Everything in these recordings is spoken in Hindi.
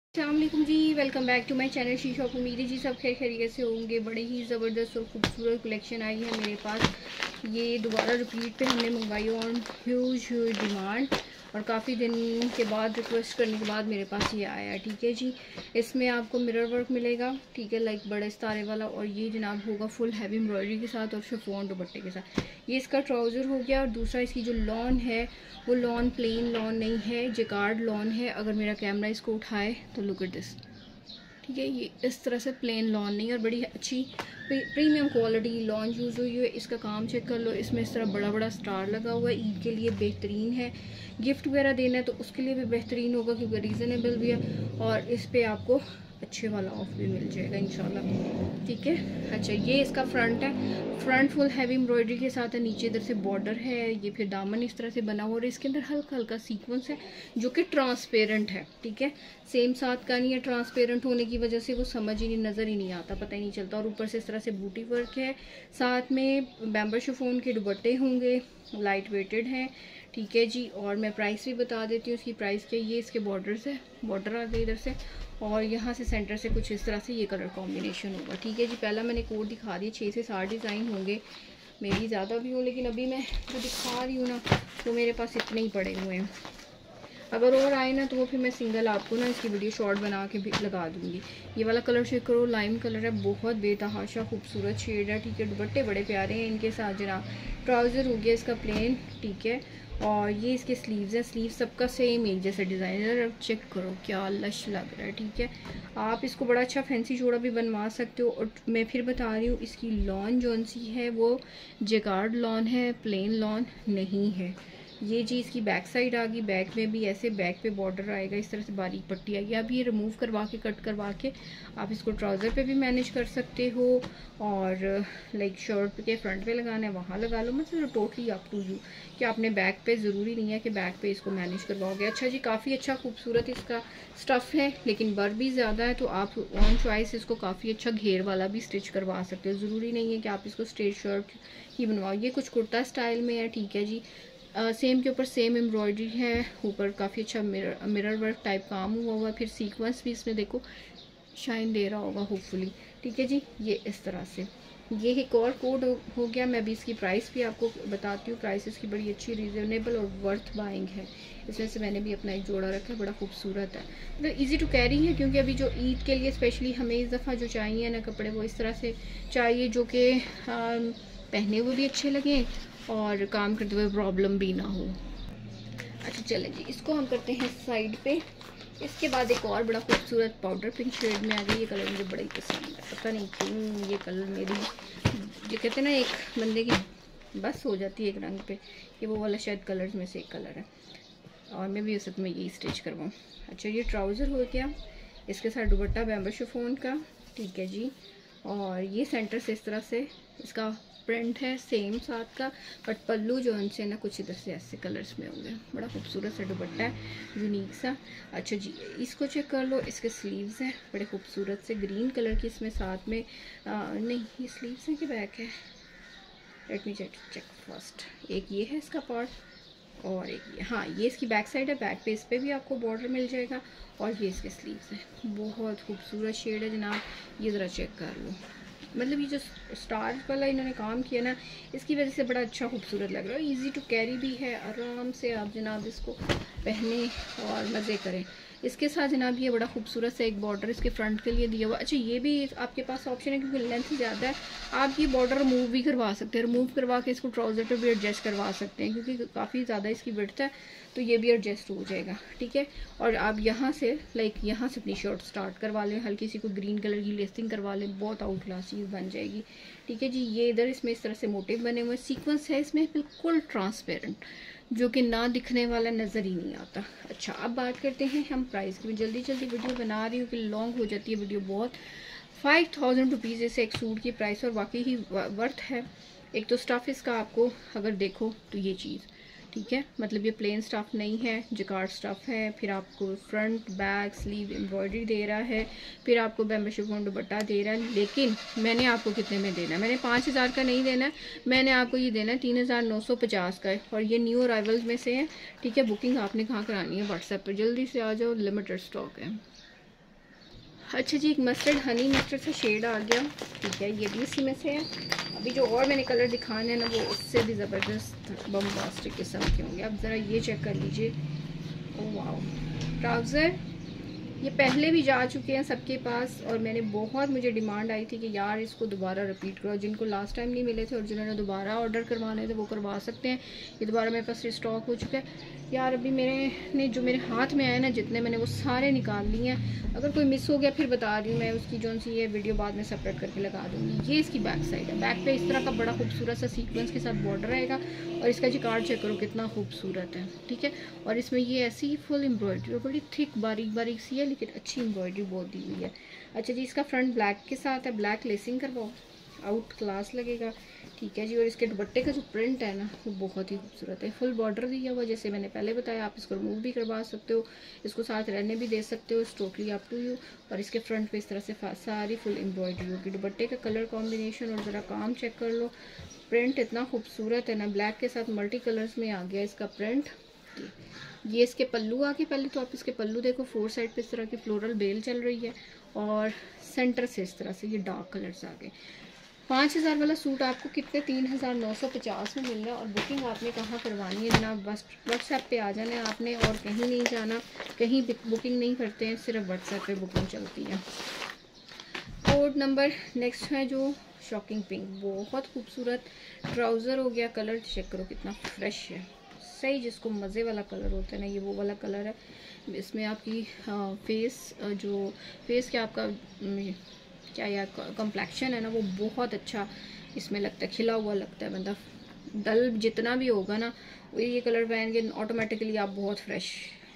अस्सलामुअलैकुम जी, welcome back to my channel She Shop. उम्मीद है जी सब खैर खैरियत से होंगे। बड़े ही ज़बरदस्त और खूबसूरत कलेक्शन आई है मेरे पास। ये दोबारा रिपीट पे हमने मंगवाई और ह्यूज डिमांड और काफ़ी दिन के बाद रिक्वेस्ट करने के बाद मेरे पास ये आया है। ठीक है जी, इसमें आपको मिरर वर्क मिलेगा, ठीक है, लाइक बड़े सितारे वाला। और ये जनाब होगा फुल हैवी एम्ब्रॉयडरी के साथ और शिफॉन दुपट्टे के साथ। ये इसका ट्राउज़र हो गया। और दूसरा इसकी जो लॉन है वो लॉन प्लेन लॉन नहीं है, जेकार्ड लॉन है। अगर मेरा कैमरा इसको उठाए तो लुक एट दिस, ठीक है, ये इस तरह से प्लेन लॉन नहीं, और बड़ी अच्छी प्रीमियम क्वालिटी लॉन यूज़ हुई है। इसका काम चेक कर लो, इसमें इस तरह बड़ा बड़ा स्टार लगा हुआ है। ईद के लिए बेहतरीन है, गिफ्ट वगैरह देना है तो उसके लिए भी बेहतरीन होगा क्योंकि रीज़नेबल भी है। और इस पर आपको अच्छे वाला ऑफ भी मिल जाएगा इंशाल्लाह, ठीक है। अच्छा, ये इसका फ्रंट है, फ्रंट फुल हैवी एम्ब्रॉयडरी के साथ है। नीचे इधर से बॉर्डर है, ये फिर दामन इस तरह से बना हुआ है। इसके अंदर हल्का हल्का सीक्वेंस है जो कि ट्रांसपेरेंट है, ठीक है, सेम साथ का नहीं है। ट्रांसपेरेंट होने की वजह से वो समझ ही नहीं, नज़र ही नहीं आता, पता ही नहीं चलता। और ऊपर से इस तरह से बूटी वर्क है, साथ में बैम्बर शिफॉन के दुपट्टे होंगे, लाइट वेटेड हैं, ठीक है जी। और मैं प्राइस भी बता देती हूँ इसकी प्राइस क्या। ये इसके बॉर्डर है, बॉर्डर आ गए इधर से, और यहाँ से सेंटर से कुछ इस तरह से ये कलर कॉम्बिनेशन होगा, ठीक है जी। पहला मैंने कोड दिखा दिया, 6 से 7 डिज़ाइन होंगे, मेरी ज़्यादा भी हो, लेकिन अभी मैं जो दिखा रही हूँ ना तो मेरे पास इतने ही पड़े हुए हैं। अगर और आए ना तो वो फिर मैं सिंगल आपको ना इसकी वीडियो शॉर्ट बना के भी लगा दूँगी। ये वाला कलर चेक करो, लाइम कलर है, बहुत बेतहाशा खूबसूरत शेड है, ठीक है। दुपट्टे बड़े प्यारे हैं इनके साथ जनाब। ट्राउज़र हो गया इसका प्लेन, ठीक है। और ये इसके स्लीव्स हैं, स्लीव सबका सेम एक जैसा डिज़ाइनर, चेक करो क्या लश लग रहा है, ठीक है। आप इसको बड़ा अच्छा फैंसी जोड़ा भी बनवा सकते हो। और मैं फिर बता रही हूँ, इसकी लॉन जौन सी है वो जेकार्ड लॉन है, प्लेन लॉन नहीं है। ये जी इसकी बैक साइड आ गई, बैक में भी ऐसे बैक पे बॉर्डर आएगा, इस तरह से बारीक पट्टी आएगी। आप ये रिमूव करवा के कट करवा के आप इसको ट्राउज़र पे भी मैनेज कर सकते हो, और लाइक शर्ट के फ्रंट पे लगाना है वहाँ लगा लो, मतलब टोटली अप टू यू कि आपने बैक पे ज़रूरी नहीं है कि बैक पे इसको मैनेज करवाओगे। अच्छा जी, काफ़ी अच्छा खूबसूरत इसका स्टफ़ है, लेकिन बर भी ज़्यादा है तो आप ऑन चॉइस इसको काफ़ी अच्छा घेर वाला भी स्टिच करवा सकते हो। ज़रूरी नहीं है कि आप इसको स्ट्रेट शर्ट ही बनवाओ। ये कुछ कुर्ता स्टाइल में है, ठीक है जी। सेम के ऊपर सेम एम्ब्रॉयडरी है, ऊपर काफ़ी अच्छा मिरर वर्क टाइप काम हुआ है। फिर सीक्वेंस भी इसमें देखो शाइन दे रहा होगा होपफुली, ठीक है जी। ये इस तरह से ये एक और कोड हो गया। मैं अभी इसकी प्राइस भी आपको बताती हूँ। प्राइस इसकी बड़ी अच्छी रीज़नेबल और वर्थ बाइंग है। इसमें से मैंने भी अपना एक जोड़ा रखा है, बड़ा खूबसूरत है, मतलब ईजी टू कैरी है। क्योंकि अभी जो ईद के लिए स्पेशली हमें इस दफ़ा जो चाहिए ना कपड़े, वो इस तरह से चाहिए जो कि पहने हुए भी अच्छे लगें और काम करते हुए प्रॉब्लम भी ना हो। अच्छा चलें जी, इसको हम करते हैं साइड पे। इसके बाद एक और बड़ा खूबसूरत पाउडर पिंक शेड में आ गई। ये कलर मुझे बड़ा ही पसंद है, पता नहीं क्यों ये कलर मेरी, जो कहते हैं ना एक बंदे की बस हो जाती है एक रंग पे, ये वो वाला शायद कलर्स में से एक कलर है, और मैं भी उस वक्त में यही स्टिच करवाऊँ। अच्छा, ये ट्राउज़र हो गया, इसके साथ दुपट्टा बैम्बर शिफॉन का, ठीक है जी। और ये सेंटर से इस तरह से इसका प्रिंट है सेम साथ का, बट पल्लू जो उनसे ना कुछ इधर से ऐसे कलर्स में होंगे। बड़ा खूबसूरत सा दुपट्टा है, यूनिक सा। अच्छा जी, इसको चेक कर लो, इसके स्लीव्स हैं बड़े खूबसूरत से ग्रीन कलर की, इसमें साथ में नहीं ये स्लीव्स हैं कि बैक है, लेट मी चेक फर्स्ट। एक ये है इसका पार्ट और एक ये, हाँ ये इसकी बैक साइड है। बैक पे इस पर भी आपको बॉर्डर मिल जाएगा, और ये इसके स्लीव्स हैं। बहुत खूबसूरत शेड है जनाब, ये ज़रा चेक कर लो। मतलब ये जो स्टार वाला इन्होंने काम किया ना, इसकी वजह से बड़ा अच्छा खूबसूरत लग रहा है। इजी टू कैरी भी है, आराम से आप जनाब इसको पहने और मज़े करें। इसके साथ जनाब ये बड़ा खूबसूरत सा एक बॉर्डर इसके फ्रंट के लिए दिया हुआ। अच्छा, ये भी आपके पास ऑप्शन है क्योंकि लेंथ ज़्यादा है, आप ये बॉर्डर रिमूव भी करवा सकते हैं। रिमूव करवा के इसको ट्राउज़र पे भी एडजस्ट करवा सकते हैं, क्योंकि काफ़ी ज़्यादा इसकी विड्थ है तो ये भी एडजस्ट हो जाएगा, ठीक है। और आप यहाँ से लाइक यहाँ से अपनी शर्ट स्टार्ट करवा लें, हल्की सी कोई ग्रीन कलर की लेसिंग करवा लें, बहुत आउट क्लास चीज़ बन जाएगी, ठीक है जी। ये इधर इसमें इस तरह से मोटिव बने हुए, सीक्वेंस है इसमें बिल्कुल ट्रांसपेरेंट, जो कि ना दिखने वाला नज़र ही नहीं आता। अच्छा, अब बात करते हैं हम प्राइस की। मैं जल्दी जल्दी वीडियो बना रही हूँ कि लॉन्ग हो जाती है वीडियो बहुत। 5000 रुपीज़ से एक सूट की प्राइस, और वाकई ही वर्थ है। एक तो स्टफ़ इसका आपको अगर देखो तो ये चीज़, ठीक है, मतलब ये प्लेन स्टफ़ नहीं है, जिकार्ड स्टफ़ है। फिर आपको फ्रंट बैक स्लीव एम्ब्रॉयडरी दे रहा है, फिर आपको बैम्बर शिफॉन दुपट्टा दे रहा है। लेकिन मैंने आपको कितने में देना है, मैंने 5000 का नहीं देना है, मैंने आपको ये देना है 3950 का है। और ये न्यू अराइवल्स में से है, ठीक है। बुकिंग आपने कहाँ करानी है, व्हाट्सएप पर, जल्दी से आ जाओ, लिमिटेड स्टॉक है। अच्छा जी, एक मस्टर्ड हनी मस्टर्ड सा शेड आ गया, ठीक है, ये भी इसी में से है। अभी जो और मैंने कलर दिखाने हैं ना वो उससे भी ज़बरदस्त बम्बास्टिक किस्म के होंगे। अब ज़रा ये चेक कर लीजिए, ओह वाओ, ट्राउज़र ये पहले भी जा चुके हैं सबके पास, और मुझे डिमांड आई थी कि यार इसको दोबारा रिपीट करो। जिनको लास्ट टाइम नहीं मिले थे और जिन्होंने दोबारा ऑर्डर करवाने थे वो करवा सकते हैं। ये दोबारा मेरे पास स्टॉक हो चुका है यार। अभी जो मेरे हाथ में आए ना जितने, मैंने वो सारे निकाल लिए हैं। अगर कोई मिस हो गया फिर बता रही हूँ मैं, उसकी जो सी ये वीडियो बाद में सेपरेट करके लगा दूँगी। ये इसकी बैक साइड है। बैक पे इस तरह का बड़ा खूबसूरत सा सीक्वेंस के साथ बॉर्डर रहेगा, और इसका जी कार्ड चेक करो कितना खूबसूरत है, ठीक है। और इसमें ये ऐसी ही फुल एम्ब्रॉयडरी, बड़ी थिक बारीक बारीक सी है, लेकिन अच्छी एम्ब्रॉयडरी बहुत दी हुई है। अच्छा जी, इसका फ्रंट ब्लैक के साथ है, ब्लैक लेसिंग करवाओ, आउट क्लास लगेगा, ठीक है जी। और इसके दुपट्टे का जो प्रिंट है ना वो बहुत ही खूबसूरत है। फुल बॉर्डर दिया हुआ, जैसे मैंने पहले बताया। आप इसको रिमूव भी करवा सकते हो, इसको साथ रहने भी दे सकते हो, टोटली अप टू यू। और इसके फ्रंट पे इस तरह से सारी फुल एम्ब्रॉयडरी होगी। दुपट्टे का कलर कॉम्बिनेशन और ज़रा काम चेक कर लो, प्रिंट इतना खूबसूरत है ना, ब्लैक के साथ मल्टी कलर्स में आ गया इसका प्रिंट। ये इसके पल्लू आके, पहले तो आप इसके पल्लू देखो, 4 साइड पे इस तरह की फ्लोरल बेल चल रही है, और सेंटर से इस तरह से ये डार्क कलर्स आ गए। 5000 वाला सूट आपको कितने 3950 में मिल रहा है। और बुकिंग आपने कहाँ करवानी है जनाब, बस व्हाट्सएप पे आ जाना है आपने, और कहीं नहीं जाना, कहीं बुकिंग नहीं करते हैं, सिर्फ व्हाट्सएप पे बुकिंग चलती है। कोड नंबर नेक्स्ट है जो शॉकिंग पिंक, बहुत खूबसूरत ट्राउज़र हो गया। कलर चेक करो कितना फ्रेश है, सही जिसको मज़े वाला कलर होता है ना, ये वो वाला कलर है। इसमें आपकी फेस क्या आपका क्या या कम्प्लेक्शन है ना वो बहुत अच्छा इसमें लगता है, खिला हुआ लगता है बंदा। डल जितना भी होगा ना ये कलर पहन के ऑटोमेटिकली आप बहुत फ्रेश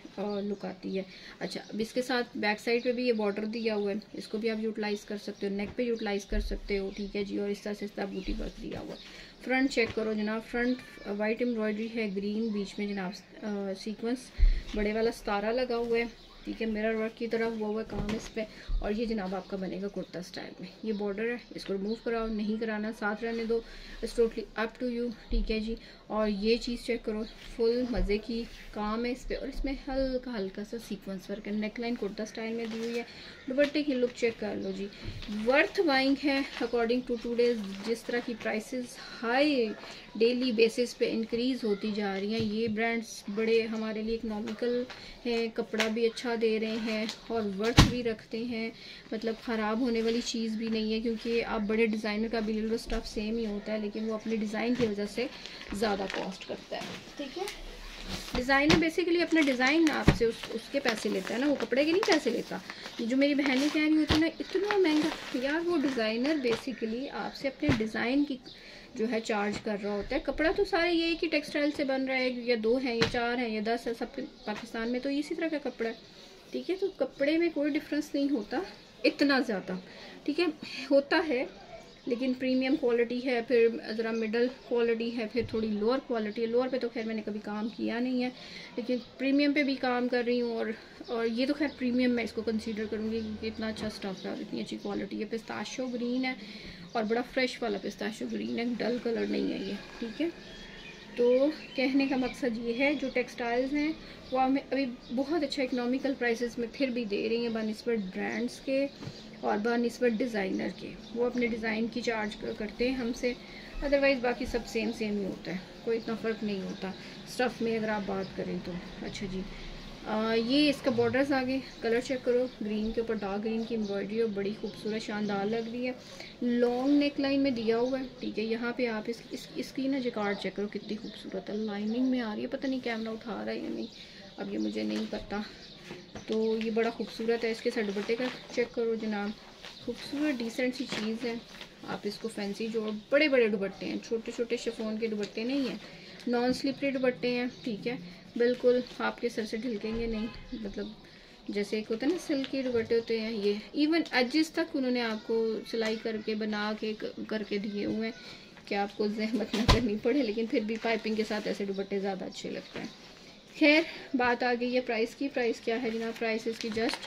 लुक आती है। अच्छा, अब इसके साथ बैक साइड पे भी ये बॉर्डर दिया हुआ है, इसको भी आप यूटिलाइज़ कर सकते हो, नेक पे यूटिलाइज़ कर सकते हो, ठीक है जी। और इस तरह से इसका बूटी वर्क दिया हुआ है। फ्रंट चेक करो जनाब, फ्रंट वाइट एम्ब्रॉयडरी है, ग्रीन बीच में जनाब सीक्वेंस बड़े वाला सितारा लगा हुआ है, ठीक है। मिरर वर्क की तरह हुआ है काम इस पे। और ये जनाब आपका बनेगा कुर्ता स्टाइल में। ये बॉर्डर है, इसको रिमूव कराओ, नहीं कराना साथ रहने दो, it's totally up to you, ठीक है जी। और ये चीज़ चेक करो, फुल मज़े की काम है इस पर, और इसमें हल्का हल्का सा सीक्वेंस वर्क है, नेकलाइन कुर्ता स्टाइल में दी हुई है। दुपट्टे की लुक चेक कर लो जी, वर्थ बाइंग है अकॉर्डिंग टू टूडेज। जिस तरह की प्राइसेस हाई डेली बेसिस पे इंक्रीज़ होती जा रही हैं, ये ब्रांड्स बड़े हमारे लिए इकनॉमिकल हैं, कपड़ा भी अच्छा दे रहे हैं और वर्थ भी रखते हैं, मतलब ख़राब होने वाली चीज़ भी नहीं है। क्योंकि आप बड़े डिज़ाइनर का भी ले लो, स्टफ़ सेम ही होता है, लेकिन वो अपने डिज़ाइन की वजह से ज़्यादा कॉस्ट करता है, ठीक है। डिज़ाइनर बेसिकली अपना डिज़ाइन आपसे उसके पैसे लेता है ना, वो कपड़े के नहीं पैसे लेता। ये जो मेरी बहनें कह रही होती है ना इतना महंगा, यार वो डिज़ाइनर बेसिकली आपसे अपने डिज़ाइन की जो है चार्ज कर रहा होता है। कपड़ा तो सारे ये एक ही टेक्सटाइल से बन रहा है, या 2 हैं या 4 हैं या 10 है, सब पाकिस्तान में तो इसी तरह का कपड़ा है, ठीक है। तो कपड़े में कोई डिफरेंस नहीं होता इतना ज़्यादा, ठीक है, होता है, लेकिन प्रीमियम क्वालिटी है, फिर ज़रा मिडल क्वालिटी है, फिर थोड़ी लोअर क्वालिटी है। लोअर पे तो खैर मैंने कभी काम किया नहीं है, लेकिन प्रीमियम पे भी काम कर रही हूँ। और ये तो खैर प्रीमियम मैं इसको कंसीडर करूँगी, क्योंकि इतना अच्छा स्टफ है और इतनी अच्छी क्वालिटी है। पिस्ताशियो ग्रीन है, और बड़ा फ्रेश वाला पिस्ताशियो ग्रीन है, डल कलर नहीं है ये, ठीक है। तो कहने का मकसद ये है, जो टेक्सटाइल्स हैं वो हमें अभी बहुत अच्छा इकोनॉमिकल प्राइसेस में फिर भी दे रही हैं बनिस्बत ब्रांड्स के और बनिस्बत डिज़ाइनर के। वो अपने डिज़ाइन की चार्ज करते हैं हमसे, अदरवाइज़ बाकी सब सेम ही होता है, कोई इतना फ़र्क नहीं होता स्टफ़ में अगर आप बात करें तो। अच्छा जी, ये इसका बॉर्डर्स आगे कलर चेक करो, ग्रीन के ऊपर डार्क ग्रीन की एम्ब्रॉयडरी और बड़ी खूबसूरत शानदार लग रही है। लॉन्ग नेक लाइन में दिया हुआ है, ठीक है। यहाँ पे आप इसकी ना जकार्ड चेक करो कितनी खूबसूरत है, लाइनिंग में आ रही है, पता नहीं कैमरा उठा रहा है या नहीं, अब ये मुझे नहीं पता। तो ये बड़ा खूबसूरत है। इसके साथ दुपट्टे का चेक करो जनाब, खूबसूरत डिसेंट सी चीज़ है। आप इसको फैंसी जोड़, बड़े बड़े दुपट्टे हैं, छोटे छोटे शिफॉन के दुपट्टे नहीं हैं, नॉन स्लिपरी दुपट्टे हैं, ठीक है। बिल्कुल आपके सर से ढिलकेंगे नहीं, मतलब जैसे एक होता है ना सिल्की दुपट्टे होते हैं, ये इवन एजेस तक उन्होंने आपको सिलाई करके बना के करके दिए हुए हैं कि आपको जहमत ना करनी पड़े, लेकिन फिर भी पाइपिंग के साथ ऐसे दुपट्टे ज़्यादा अच्छे लगते हैं। खैर बात आ गई है प्राइस की। प्राइस क्या है जनाब, प्राइस इसकी जस्ट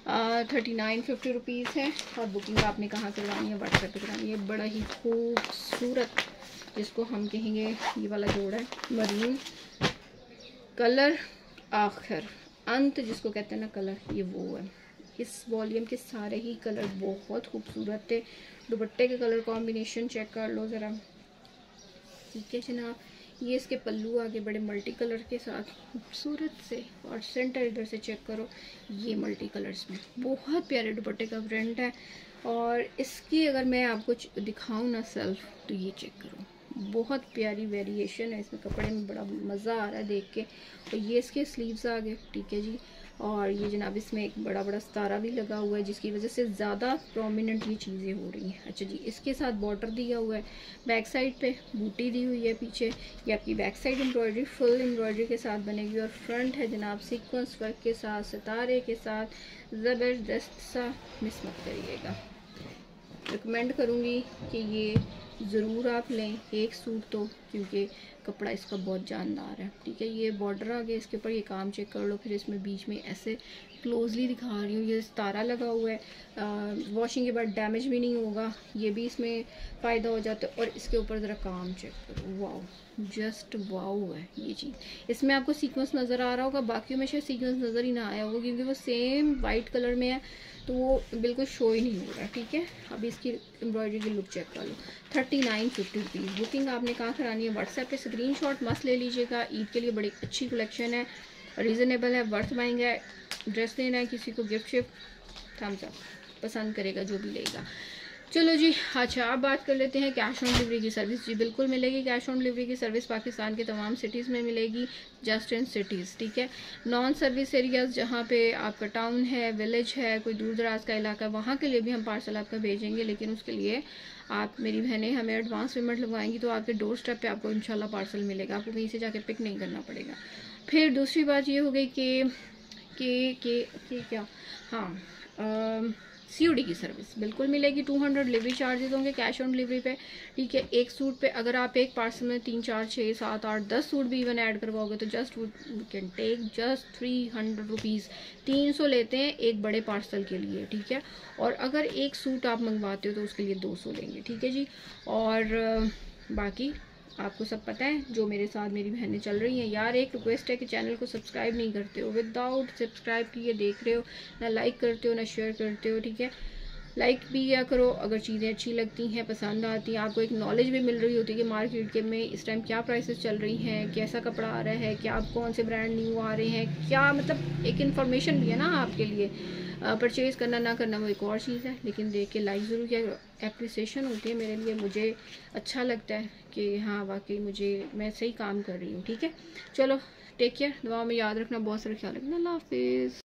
3950 रुपीज़ है। और बुकिंग आपने कहाँ करवानी है, व्हाट्सएप पे करवानी है। बड़ा ही खूबसूरत जिसको हम कहेंगे ये वाला जोड़ा है, मरीन कलर, आखिर अंत जिसको कहते हैं ना कलर, ये वो है, इस वॉल्यूम के सारे ही कलर बहुत खूबसूरत थे। दुपट्टे के कलर कॉम्बिनेशन चेक कर लो ज़रा, ठीक है जनाब। ये इसके पल्लू आगे बड़े मल्टी कलर के साथ खूबसूरत से, और सेंटर इधर से चेक करो, ये मल्टी कलर्स में बहुत प्यारे दुपट्टे का प्रिंट है। और इसकी अगर मैं आपको दिखाऊं ना सेल्फ, तो ये चेक करो, बहुत प्यारी वेरिएशन है इसमें, कपड़े में बड़ा मज़ा आ रहा है देख के। और ये इसके स्लीव्स आ गए, ठीक है जी। और ये जनाब इसमें एक बड़ा बड़ा सितारा भी लगा हुआ है, जिसकी वजह से ज़्यादा प्रोमिनेंट ये चीज़ें हो रही हैं। अच्छा जी, इसके साथ बॉर्डर दिया हुआ है, बैक साइड पे बूटी दी हुई है पीछे। ये आपकी back side embroidery full embroidery के साथ बनेगी, और फ्रंट है जनाब सीक्वेंस वर्क के साथ, सितारे के साथ, ज़बरदस्त सा, मिस मत करिएगा। रिकमेंड करूँगी कि ये ज़रूर आप लें एक सूट तो, क्योंकि कपड़ा इसका बहुत जानदार है, ठीक है। ये बॉर्डर आ गया, इसके ऊपर ये काम चेक कर लो। फिर इसमें बीच में ऐसे क्लोजली दिखा रही हूँ, ये सितारा लगा हुआ है, वॉशिंग के बाद डैमेज भी नहीं होगा, ये भी इसमें फ़ायदा हो जाता है। और इसके ऊपर ज़रा काम चेक करो, वाओ, जस्ट वाओ है ये चीज़। इसमें आपको सीक्वेंस नज़र आ रहा होगा, बाकियों में शायद सीक्वेंस नज़र ही ना आया होगा, क्योंकि वो सेम वाइट कलर में है, तो वो बिल्कुल शो ही नहीं हो रहा, ठीक है। अभी इसकी एम्ब्रॉयडरी की लुक चेक कर लो। 3950 रुपीज़। बुकिंग आपने कहाँ करानी है, व्हाट्सएप पे स्क्रीनशॉट मस्त ले लीजिएगा। ईद के लिए बड़ी अच्छी कलेक्शन है, रीज़नेबल है, वर्थ बाइंग है। ड्रेस देना है किसी को, गिफ्ट शिफ्ट, थम्स अप, पसंद करेगा जो भी लेगा। चलो जी, अच्छा अब बात कर लेते हैं कैश ऑन डिलीवरी की सर्विस। जी बिल्कुल मिलेगी कैश ऑन डिलीवरी की सर्विस, पाकिस्तान के तमाम सिटीज़ में मिलेगी, जस्ट इन सिटीज़, ठीक है। नॉन सर्विस एरियाज़ जहाँ पे आपका टाउन है, विलेज है, कोई दूर दराज का इलाका, वहाँ के लिए भी हम पार्सल आपका भेजेंगे, लेकिन उसके लिए आप मेरी बहनें हमें एडवांस पेमेंट लगवाएंगी, तो आपके डोर स्टेप पे आपको इंशाल्लाह पार्सल मिलेगा, आपको कहीं से जाके पिक नहीं करना पड़ेगा। फिर दूसरी बात ये हो गई कि क्या, हाँ, COD की सर्विस बिल्कुल मिलेगी। 200 डिलीवरी चार्जेस होंगे कैश ऑन डिलीवरी पे, ठीक है। एक सूट पे अगर आप एक पार्सल में 3 4 6 7 8 10 सूट भी इवन ऐड करवाओगे, तो just we can take just 300 rupees. 300 लेते हैं एक बड़े पार्सल के लिए, ठीक है। और अगर एक सूट आप मंगवाते हो तो उसके लिए 200 लेंगे, ठीक है जी। और बाकी आपको सब पता है, जो मेरे साथ मेरी बहनें चल रही हैं। यार एक रिक्वेस्ट है कि चैनल को सब्सक्राइब नहीं करते हो, विदाउट सब्सक्राइब किए देख रहे हो, ना लाइक करते हो ना शेयर करते हो, ठीक है। लाइक भी किया करो अगर चीज़ें अच्छी लगती हैं, पसंद आती हैं, आपको एक नॉलेज भी मिल रही होती है कि मार्केट के में इस टाइम क्या प्राइसेस चल रही हैं, कैसा कपड़ा आ रहा है, क्या कौन से ब्रांड न्यू आ रहे हैं, क्या मतलब एक इन्फॉर्मेशन भी है ना आपके लिए। परचेज़ करना ना करना वो एक और चीज़ है, लेकिन देख के लाइक ज़रूर किया। एप्रिसिएशन होती है मेरे लिए, मुझे अच्छा लगता है कि हाँ वाकई मैं सही काम कर रही हूँ, ठीक है। चलो टेक केयर, दुआ में याद रखना, बहुत सारा ख्याल रखना, अल्लाह हाफिज़।